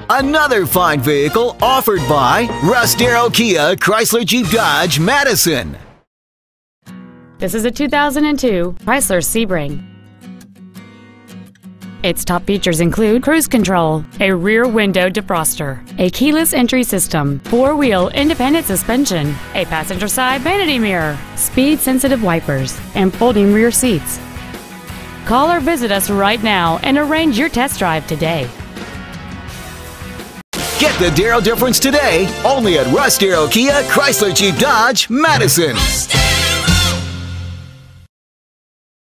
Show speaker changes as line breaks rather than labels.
Another fine vehicle offered by Russ, Darrow, Kia, Chrysler Jeep Dodge, Madison.
This is a 2002 Chrysler Sebring. Its top features include cruise control, a rear window defroster, a keyless entry system, four-wheel independent suspension, a passenger side vanity mirror, speed-sensitive wipers, and folding rear seats. Call or visit us right now and arrange your test drive today.
Get the Darrow difference today, only at Russ, Darrow, Kia, Chrysler Jeep Dodge, Madison.